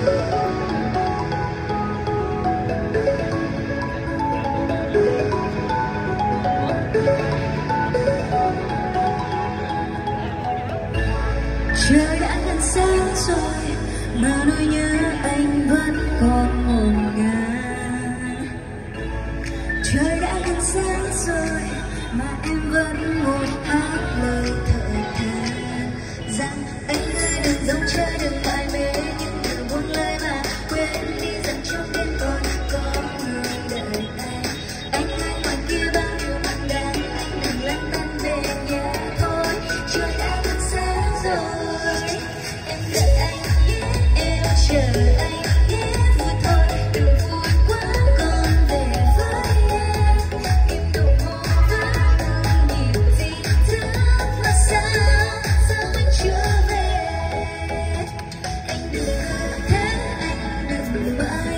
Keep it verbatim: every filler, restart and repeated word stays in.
Trời đã gần sáng rồi mà nỗi nhớ anh vẫn còn ngổn ngang. Trời đã gần sáng rồi mà em vẫn ngồi hát lời thở than rằng anh ơi đừng giống chơi đừng mãi mê những điều buông lời mà quên đi rằng trong tim tôi có người đợi anh. Anh ơi ngoài kia bao điều mặn đắng anh đừng lăn tăn về nhà thôi. Trời đã gần sáng rồi em đợi anh nhé em chờ anh nhé vui thôi đừng vui quá còn về với em. Kim đồng hồ vẫn từng nhịp gì rất là xa sao anh chưa về. Anh đừng thế anh đừng mãi